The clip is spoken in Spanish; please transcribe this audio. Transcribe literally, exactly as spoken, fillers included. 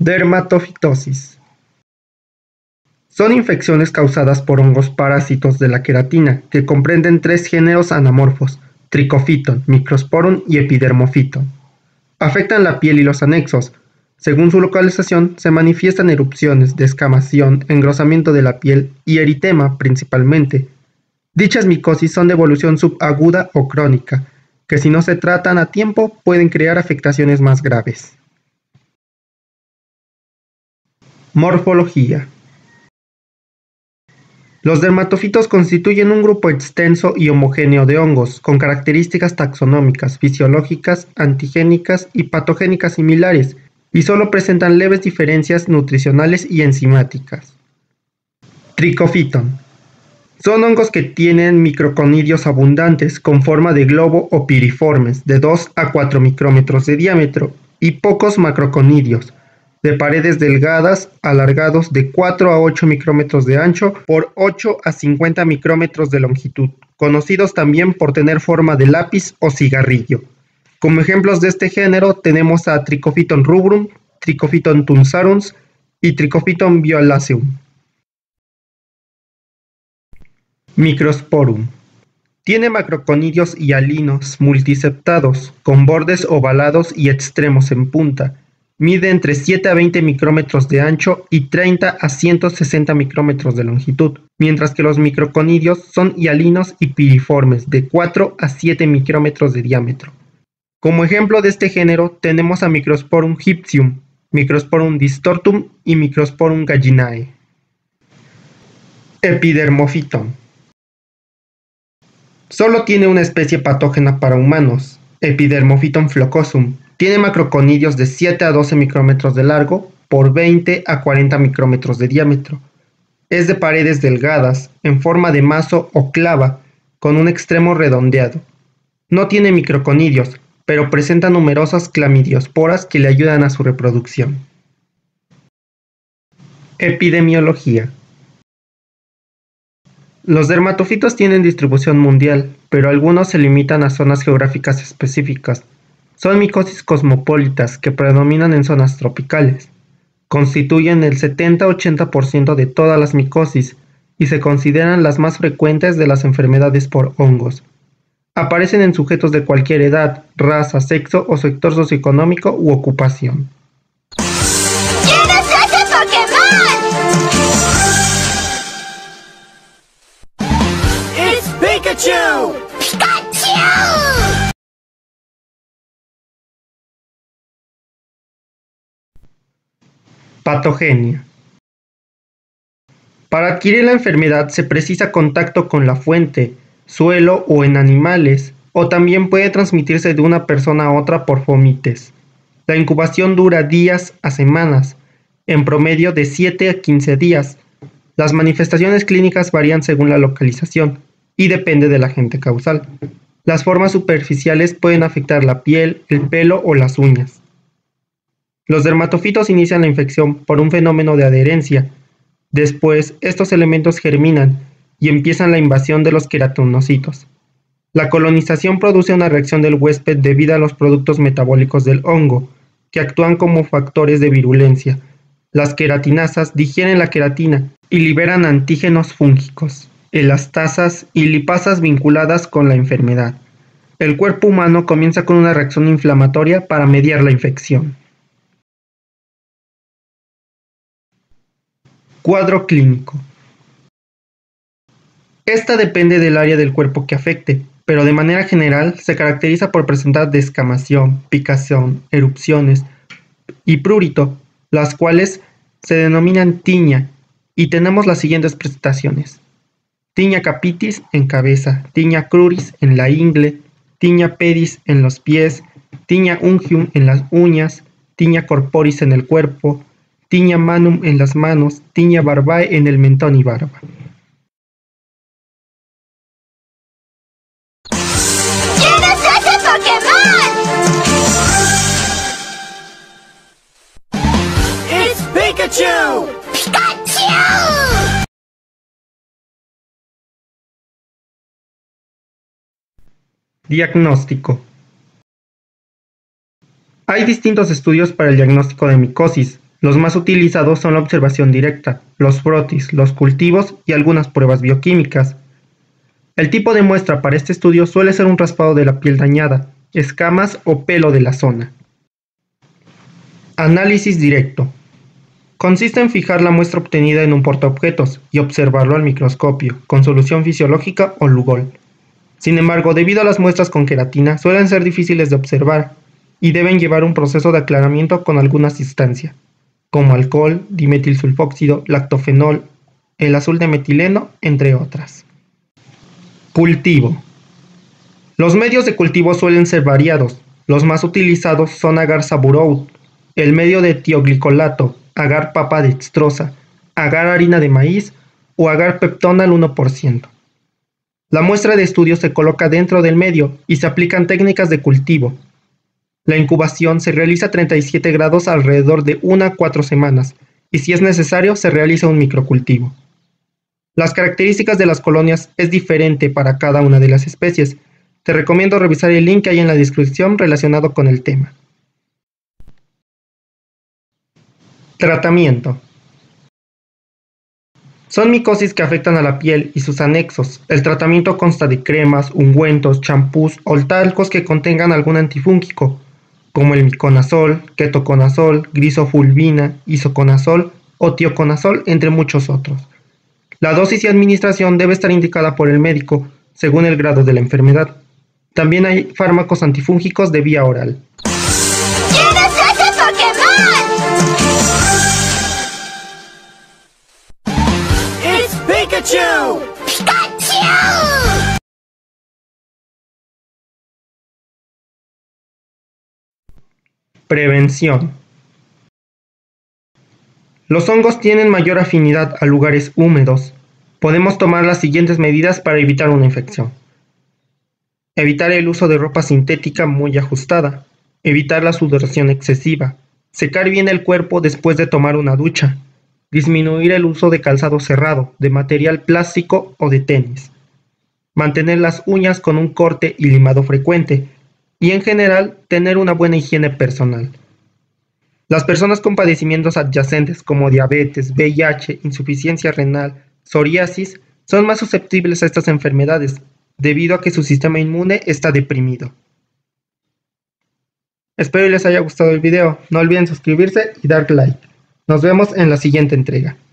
Dermatofitosis. Son infecciones causadas por hongos parásitos de la queratina, que comprenden tres géneros anamorfos: Trichophyton, Microsporum y Epidermophyton. Afectan la piel y los anexos. Según su localización, se manifiestan erupciones, descamación, engrosamiento de la piel y eritema principalmente. Dichas micosis son de evolución subaguda o crónica, que si no se tratan a tiempo pueden crear afectaciones más graves. Morfología. Los dermatofitos constituyen un grupo extenso y homogéneo de hongos, con características taxonómicas, fisiológicas, antigénicas y patogénicas similares, y solo presentan leves diferencias nutricionales y enzimáticas. Trichophyton. Son hongos que tienen microconidios abundantes, con forma de globo o piriformes, de dos a cuatro micrómetros de diámetro, y pocos macroconidios, de paredes delgadas, alargados de cuatro a ocho micrómetros de ancho por ocho a cincuenta micrómetros de longitud, conocidos también por tener forma de lápiz o cigarrillo. Como ejemplos de este género tenemos a Trichophyton rubrum, Trichophyton tunsarus y Trichophyton violaceum. Microsporum. Tiene macroconidios hialinos multiseptados, con bordes ovalados y extremos en punta. Mide entre siete a veinte micrómetros de ancho y treinta a ciento sesenta micrómetros de longitud, mientras que los microconidios son hialinos y piriformes de cuatro a siete micrómetros de diámetro. Como ejemplo de este género tenemos a Microsporum hypsium, Microsporum distortum y Microsporum gallinae. Epidermophyton. Solo tiene una especie patógena para humanos, Epidermophyton flocosum. Tiene macroconidios de siete a doce micrómetros de largo por veinte a cuarenta micrómetros de diámetro. Es de paredes delgadas, en forma de mazo o clava, con un extremo redondeado. No tiene microconidios, pero presenta numerosas clamidiosporas que le ayudan a su reproducción. Epidemiología. Los dermatofitos tienen distribución mundial, pero algunos se limitan a zonas geográficas específicas. Son micosis cosmopolitas que predominan en zonas tropicales. Constituyen el setenta a ochenta por ciento de todas las micosis y se consideran las más frecuentes de las enfermedades por hongos. Aparecen en sujetos de cualquier edad, raza, sexo o sector socioeconómico u ocupación. ¿Quién es ese Pokémon? ¡Es Pikachu! ¡Pikachu! Patogenia. Para adquirir la enfermedad se precisa contacto con la fuente, suelo o en animales, o también puede transmitirse de una persona a otra por fomites. La incubación dura días a semanas, en promedio de siete a quince días. Las manifestaciones clínicas varían según la localización y depende del agente causal. Las formas superficiales pueden afectar la piel, el pelo o las uñas. Los dermatofitos inician la infección por un fenómeno de adherencia. Después, estos elementos germinan y empiezan la invasión de los queratinocitos. La colonización produce una reacción del huésped debido a los productos metabólicos del hongo, que actúan como factores de virulencia. Las queratinasas digieren la queratina y liberan antígenos fúngicos, elastasas y lipasas vinculadas con la enfermedad. El cuerpo humano comienza con una reacción inflamatoria para mediar la infección. Cuadro clínico. Esta depende del área del cuerpo que afecte, pero de manera general se caracteriza por presentar descamación, picazón, erupciones y prurito, las cuales se denominan tiña, y tenemos las siguientes presentaciones: tiña capitis en cabeza, tiña cruris en la ingle, tiña pedis en los pies, tiña unguium en las uñas, tiña corporis en el cuerpo, tiña manum en las manos, tiña barbae en el mentón y barba. ¿Quién es ese Pokémon? ¡Es Pikachu! ¡Pikachu! Diagnóstico. Hay distintos estudios para el diagnóstico de micosis, Los más utilizados son la observación directa, los frotis, los cultivos y algunas pruebas bioquímicas. El tipo de muestra para este estudio suele ser un raspado de la piel dañada, escamas o pelo de la zona. Análisis directo. Consiste en fijar la muestra obtenida en un portaobjetos y observarlo al microscopio, con solución fisiológica o Lugol. Sin embargo, debido a las muestras con queratina, suelen ser difíciles de observar y deben llevar un proceso de aclaramiento con alguna sustancia, como alcohol, dimetilsulfóxido, lactofenol, el azul de metileno, entre otras. Cultivo. Los medios de cultivo suelen ser variados. Los más utilizados son agar saburout, el medio de tioglicolato, agar papa dextrosa, agar harina de maíz o agar peptona al uno por ciento. La muestra de estudio se coloca dentro del medio y se aplican técnicas de cultivo. La incubación se realiza a treinta y siete grados alrededor de una a cuatro semanas y si es necesario se realiza un microcultivo. Las características de las colonias es diferente para cada una de las especies. Te recomiendo revisar el link que hay en la descripción relacionado con el tema. Tratamiento. Son micosis que afectan a la piel y sus anexos. El tratamiento consta de cremas, ungüentos, champús o talcos que contengan algún antifúngico, como el miconazol, ketoconazol, grisofulvina, isoconazol o tioconazol, entre muchos otros. La dosis y administración debe estar indicada por el médico, según el grado de la enfermedad. También hay fármacos antifúngicos de vía oral. ¿Quién es ese Pokémon? It's Pikachu! ¡Pikachu! Prevención. Los hongos tienen mayor afinidad a lugares húmedos. Podemos tomar las siguientes medidas para evitar una infección. Evitar el uso de ropa sintética muy ajustada. Evitar la sudoración excesiva. Secar bien el cuerpo después de tomar una ducha. Disminuir el uso de calzado cerrado, de material plástico o de tenis. Mantener las uñas con un corte y limado frecuente. Y en general, tener una buena higiene personal. Las personas con padecimientos adyacentes como diabetes, V I H, insuficiencia renal, psoriasis, son más susceptibles a estas enfermedades, debido a que su sistema inmune está deprimido. Espero les haya gustado el video, no olviden suscribirse y dar like. Nos vemos en la siguiente entrega.